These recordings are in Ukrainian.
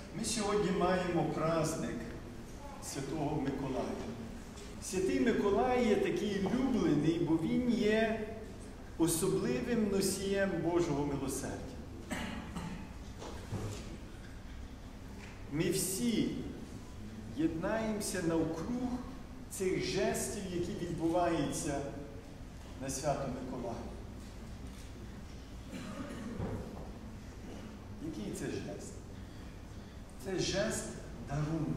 Ми сьогодні маємо праздник Святого Миколая. Святий Миколай є такий улюблений, бо він є особливим носієм Божого милосердя. Ми всі єднаємося навкруг цих жестів, які відбуваються на Свято Миколая. Який це жест? Це жест дарунку.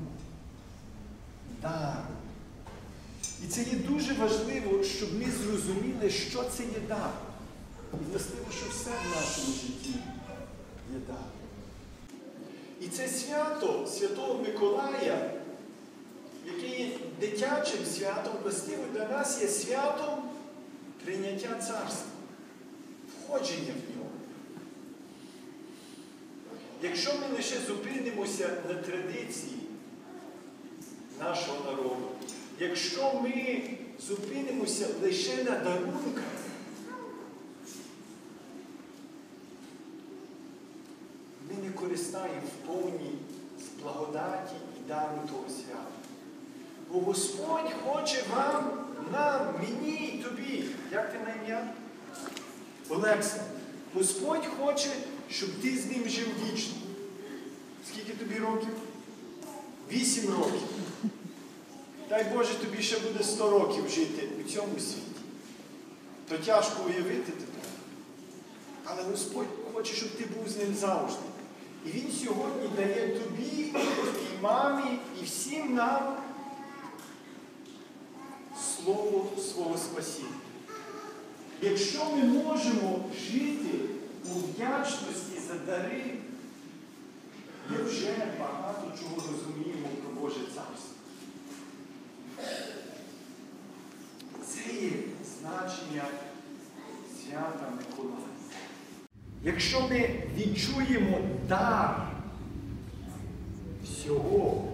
Дару. І це є дуже важливо, щоб ми зрозуміли, що це є дар. І властиво, що все в нашому житті є дар. І це свято Святого Миколая, яке є дитячим святом, властиво для нас є святом прийняття царства, входження в нього. Якщо ми лише зупинимося на традиції нашого народу, якщо ми зупинимося лише на дарунках, ми не користаємо в повній благодаті і дару того свята. Бо Господь хоче вам, нам, мені і тобі. Як ти на ім'я? Олекса. Господь хоче, щоб ти з ним жив вічно. Скільки тобі років? 8 років. Дай Боже, тобі ще буде 100 років жити у цьому світі. То тяжко уявити тебе. Але Господь хоче, щоб ти був з ним завжди. І Він сьогодні дає тобі, і мамі, і всім нам слово свого спасіння. Якщо ми можемо жити у вдячності за дари, ми вже багато чого розуміємо про Боже Царство. Це є значення свята Миколая. Якщо ми відчуємо дар всього,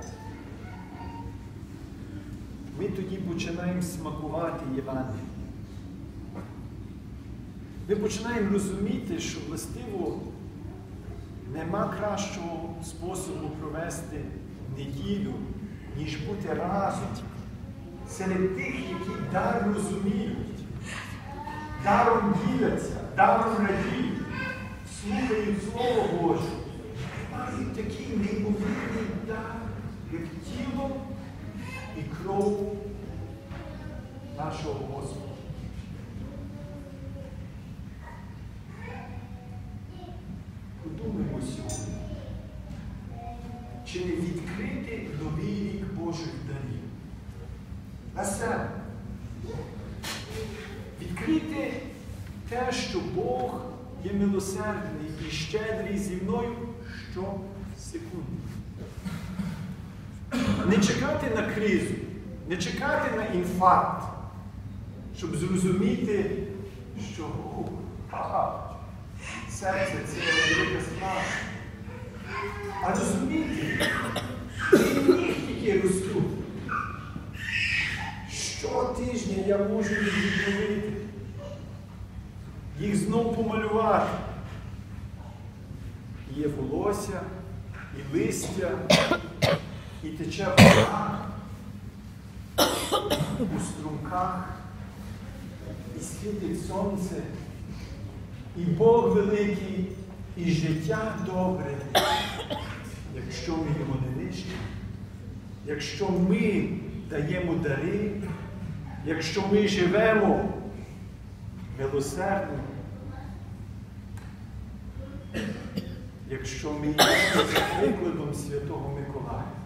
ми тоді починаємо смакувати Євангеліє. Ми починаємо розуміти, що властиво нема кращого способу провести неділю, ніж бути разом серед тих, які дар розуміють, даром діляться, даром радіють, слухають Слово Боже. Мають такий неймовірний дар, як тіло і кров нашого Господа. Подумаємо сьогодні, чи не відкрити новий рік Божих дарів на себе. Відкрити те, що Бог є милосердний і щедрий зі мною щосекунди. Не чекати на кризу, не чекати на інфаркт, щоб зрозуміти, що серце – це велика справа. А розуміти, що нігтики ростуть. Щотижня я можу їх відновити, їх знов помалювати. Є волосся, і листя, і тече вода у струмках, і світить сонце, і Бог великий, і життя добре, якщо ми його не нищимо, якщо ми даємо дари, якщо ми живемо милосердно, якщо ми є прикладом Святого Миколая.